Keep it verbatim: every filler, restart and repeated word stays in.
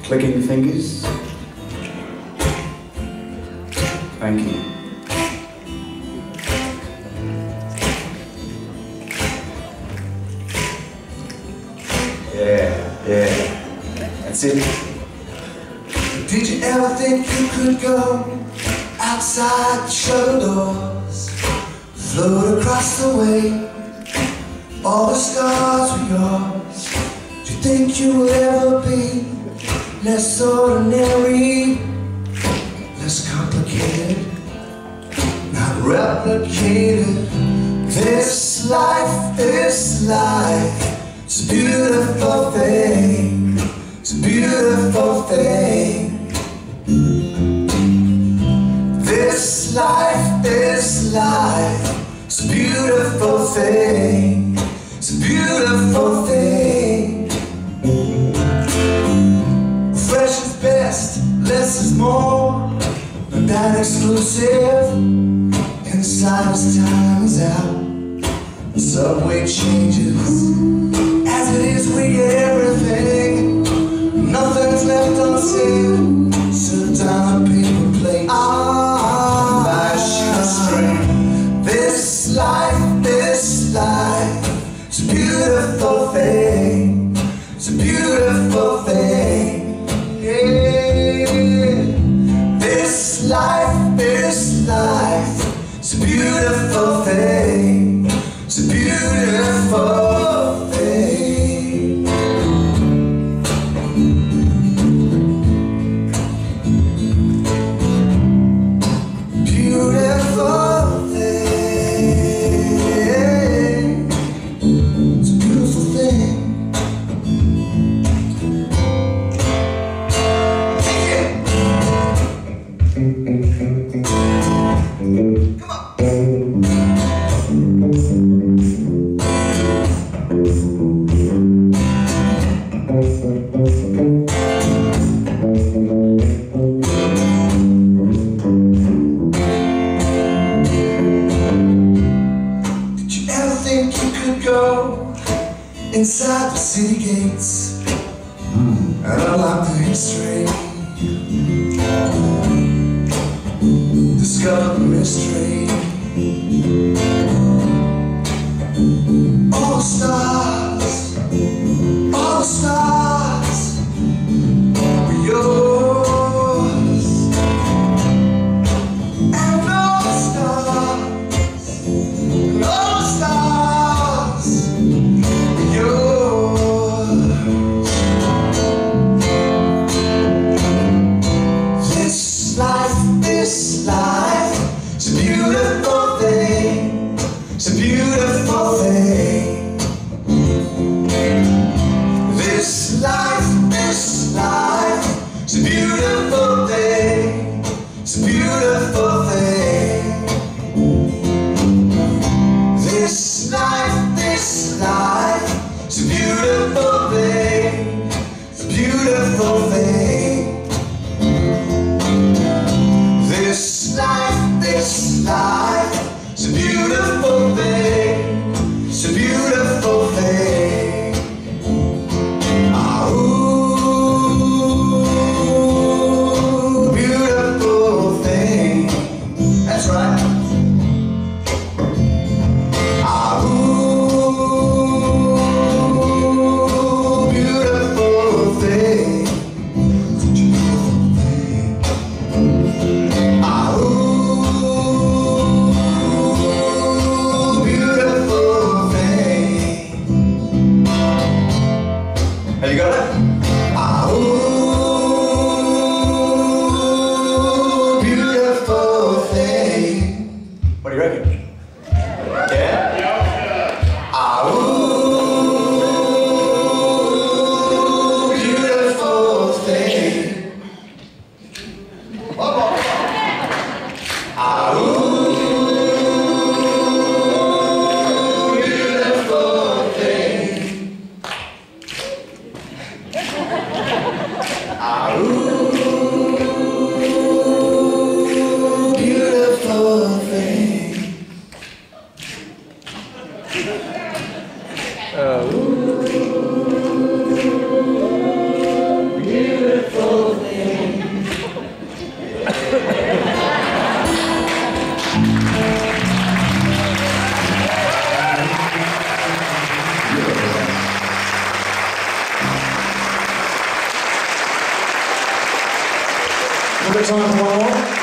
Clicking fingers. Thank you. Yeah, yeah. That's it. Did you ever think you could go outside the shuttle doors, float across the way, all the stars were yours? Do you think you will ever be less ordinary, less complicated, not replicated? This life, this life, it's a beautiful thing, it's a beautiful thing. This life, this life, it's a beautiful thing, it's a beautiful thing. Fresh is best, less is more, but that exclusive. Inside as time is out, the subway changes. As it is, we get everything, nothing's left unseen. Sit down and paper plate, ah, by a shoestring. This life, this life, it's a beautiful thing, it's a beautiful thing. Yeah. This life, this life, it's a beautiful thing, it's a beautiful thing. Beautiful thing, it's a beautiful thing. Come on. Did you ever think you could go inside the city gates and unlock the history, discover the mystery? All the stars, all the stars were yours, and all the stars, and all the stars were yours. This life, this life, it's a beautiful thing, it's a beautiful thing. This life, this life, it's a beautiful thing, it's a beautiful thing. This life, this life, it's a beautiful thing, it's a beautiful thing. This life, this life, it's a beautiful thing, it's a beautiful thing. Ah, ooh, beautiful thing. That's right. Ah, ooh, beautiful thing. Ah, ooh, beautiful thing. Have you got it? Ah, ooh, beautiful thing. What do you reckon? Yeah? Ah, ooh, beautiful thing. One more. Ah, ooh, beautiful thing. Ah, ooh, beautiful thing. Ah, ooh, beautiful got time for one more?